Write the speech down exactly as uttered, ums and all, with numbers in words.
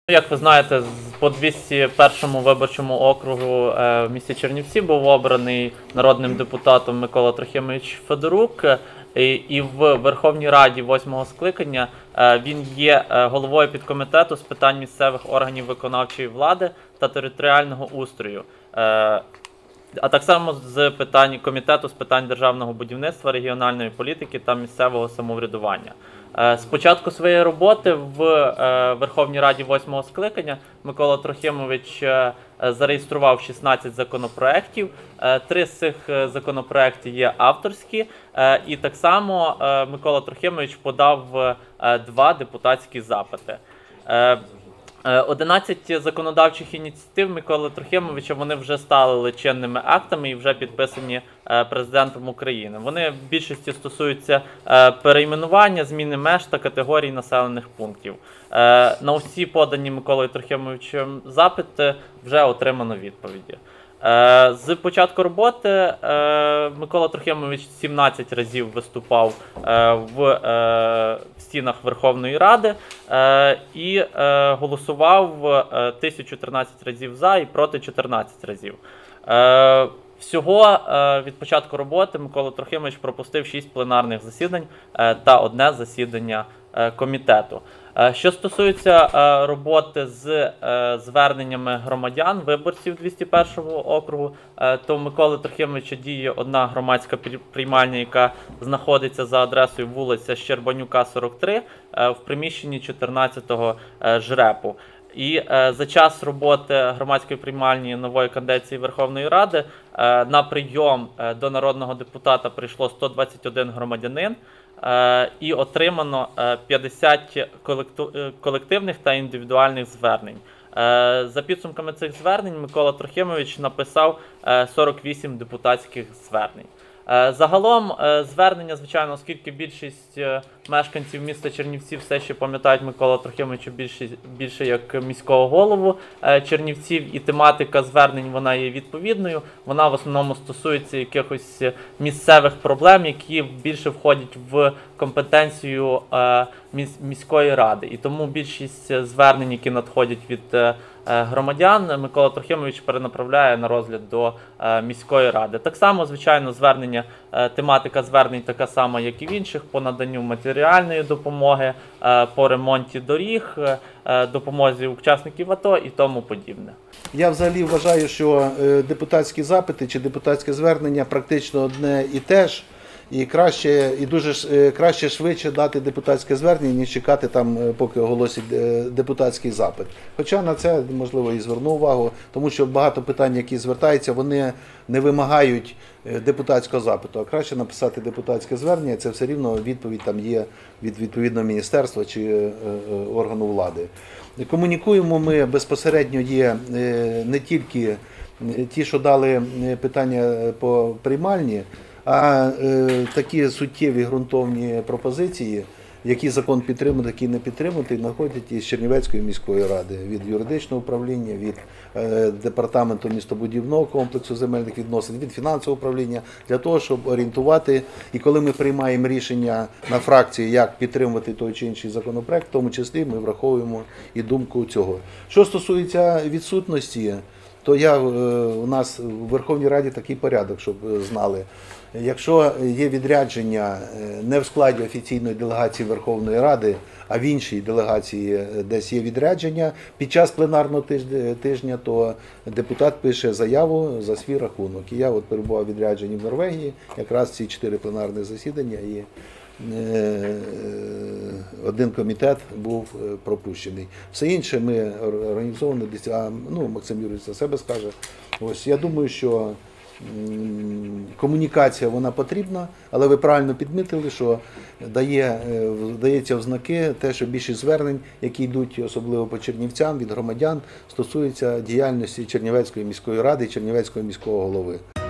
Як ви знаєте, по двісті першому виборчому округу в місті Чернівці був обраний народним депутатом Микола Трохимович Федорук, і в Верховній Раді восьмого скликання він є головою підкомітету з питань місцевих органів виконавчої влади та територіального устрою, а так само з питань комітету з питань державного будівництва, регіональної політики та місцевого самоврядування. З початку своєї роботи в Верховній Раді восьмого скликання Микола Трохимович зареєстрував шістнадцять законопроєктів, три з цих законопроєктів є авторські, і так само Микола Трохимович подав два депутатські запити. одинадцять законодавчих ініціатив Миколи Трохимовича, вони вже стали чинними актами і вже підписані президентом України. Вони в більшості стосуються перейменування, зміни меж та категорій населених пунктів. На усі подані Миколою Трохимовичем запити вже отримано відповіді. З початку роботи Микола Трохимович сімнадцять разів виступав в стінах Верховної Ради і голосував тисячу тринадцять разів за і проти чотирнадцять разів. Всього від початку роботи Микола Трохимович пропустив шість пленарних засідань та одне засідання комітету. Що стосується роботи з зверненнями громадян, виборців двісті першого округу, то у Миколи Трохимовича діє одна громадська приймальня, яка знаходиться за адресою вулиця Щербанюка, сорок три, в приміщенні чотирнадцятого жрепу. І е, за час роботи громадської приймальні нової каденції Верховної Ради е, на прийом е, до народного депутата прийшло сто двадцять один громадянин е, і отримано е, п'ятдесят колективних та індивідуальних звернень. Е, за підсумками цих звернень Микола Трохимович написав е, сорок вісім депутатських звернень. Загалом звернення, звичайно, оскільки більшість мешканців міста Чернівці все ще пам'ятають Микола Трохимовича більше, більше як міського голову Чернівців, і тематика звернень вона є відповідною. Вона в основному стосується якихось місцевих проблем, які більше входять в компетенцію міської ради. І тому більшість звернень, які надходять від громадян, Микола Трохимович перенаправляє на розгляд до міської ради. Так само, звичайно, звернення, тематика звернень така сама, як і в інших, по наданню матеріальної допомоги, по ремонті доріг, допомозі учасників АТО і тому подібне. Я взагалі вважаю, що депутатські запити чи депутатське звернення практично одне і те ж. І краще, і дуже краще швидше дати депутатське звернення, ніж чекати там, поки оголосять депутатський запит. Хоча на це, можливо, і зверну увагу, тому що багато питань, які звертаються, вони не вимагають депутатського запиту. А краще написати депутатське звернення, це все рівно відповідь там є від відповідного міністерства чи органу влади. Комунікуємо ми безпосередньо є не тільки ті, що дали питання по приймальні, а е, такі суттєві ґрунтовні пропозиції, які закон підтримує, які не підтримують, знаходять із Чернівецької міської ради, від юридичного управління, від е, департаменту містобудівного комплексу земельних відносин, від фінансового управління, для того, щоб орієнтувати. І коли ми приймаємо рішення на фракції, як підтримувати той чи інший законопроект, в тому числі ми враховуємо і думку цього. Що стосується відсутності, то я, у нас в Верховній Раді такий порядок, щоб знали. Якщо є відрядження не в складі офіційної делегації Верховної Ради, а в іншій делегації десь є відрядження, під час пленарного тижня, то депутат пише заяву за свій рахунок. І я от перебував у відрядженні в Норвегії, якраз ці чотири пленарні засідання, і один комітет був пропущений. Все інше ми організовано, ну, Максим Юрійович за себе скаже. Ось, я думаю, що комунікація вона потрібна, але ви правильно підмітили, що дає, дається в знаки те, що більшість звернень, які йдуть особливо по чернівцям від громадян, стосуються діяльності Чернівецької міської ради і Чернівецького міського голови.